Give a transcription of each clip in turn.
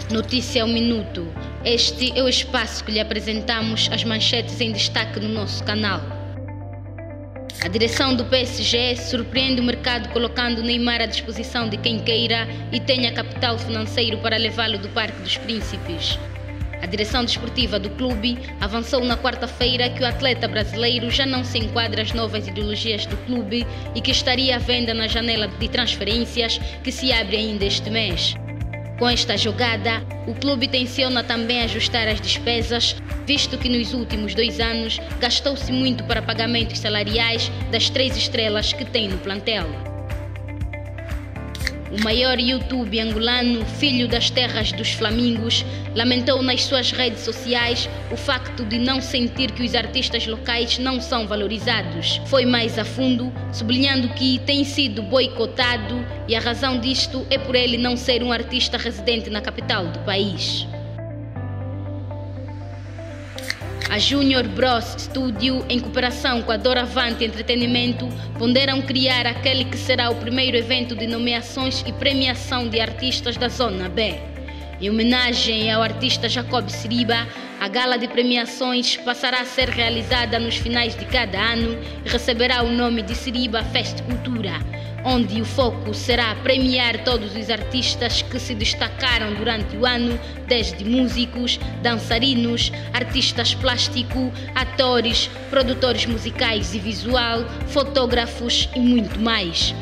Notícia ao minuto. Este é o espaço que lhe apresentamos as manchetes em destaque no nosso canal. A direção do PSG surpreende o mercado colocando Neymar à disposição de quem queira e tenha capital financeiro para levá-lo do Parque dos Príncipes. A direção desportiva do clube avançou na quarta-feira que o atleta brasileiro já não se enquadra às novas ideologias do clube e que estaria à venda na janela de transferências que se abre ainda este mês. Com esta jogada, o clube tenciona também ajustar as despesas, visto que nos últimos 2 anos gastou-se muito para pagamentos salariais das 3 estrelas que tem no plantel. O maior YouTube angolano, filho das terras dos flamingos, lamentou nas suas redes sociais o facto de não sentir que os artistas locais não são valorizados. Foi mais a fundo, sublinhando que tem sido boicotado e a razão disto é por ele não ser um artista residente na capital do país. A Junior Bros Studio, em cooperação com a Doravante Entretenimento, ponderam criar aquele que será o primeiro evento de nomeações e premiação de artistas da Zona B. Em homenagem ao artista Jacob Siriba, a gala de premiações passará a ser realizada nos finais de cada ano e receberá o nome de Siriba Fest Cultura, onde o foco será premiar todos os artistas que se destacaram durante o ano, desde músicos, dançarinos, artistas plástico, atores, produtores musicais e visual, fotógrafos e muito mais.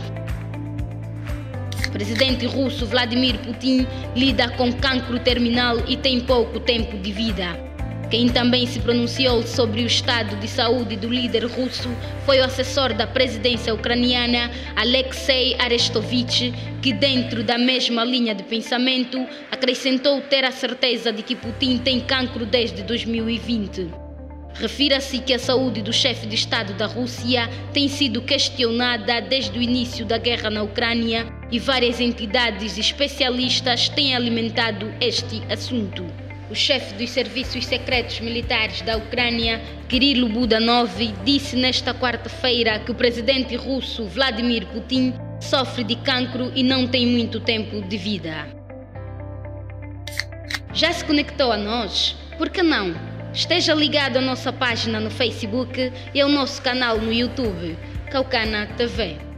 O presidente russo Vladimir Putin lida com cancro terminal e tem pouco tempo de vida. Quem também se pronunciou sobre o estado de saúde do líder russo foi o assessor da presidência ucraniana, Alexei Arestovich, que, dentro da mesma linha de pensamento, acrescentou ter a certeza de que Putin tem cancro desde 2020. Refira-se que a saúde do chefe de Estado da Rússia tem sido questionada desde o início da guerra na Ucrânia e várias entidades especialistas têm alimentado este assunto. O chefe dos serviços secretos militares da Ucrânia, Kirilo Budanov, disse nesta quarta-feira que o presidente russo Vladimir Putin sofre de cancro e não tem muito tempo de vida. Já se conectou a nós? Por que não? Esteja ligado à nossa página no Facebook e ao nosso canal no YouTube, Caucana TV.